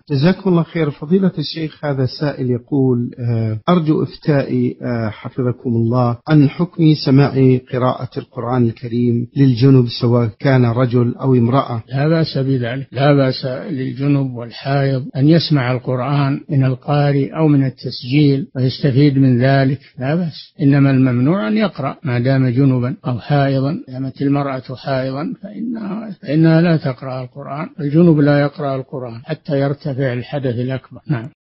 جزاكم الله خير فضيلة الشيخ. هذا سائل يقول أرجو إفتائي حفظكم الله عن حكم سماع قراءة القرآن الكريم للجنب سواء كان رجل أو امرأة. لا بأس بذلك، لا بأس للجنب والحائض أن يسمع القرآن من القارئ أو من التسجيل ويستفيد من ذلك، لا بأس. إنما الممنوع أن يقرأ ما دام جنبا أو حائضا. دامت المرأة حائضا فإنها لا تقرأ القرآن. الجنب لا يقرأ القرآن حتى يرتفع الحدث الأكبر. نعم.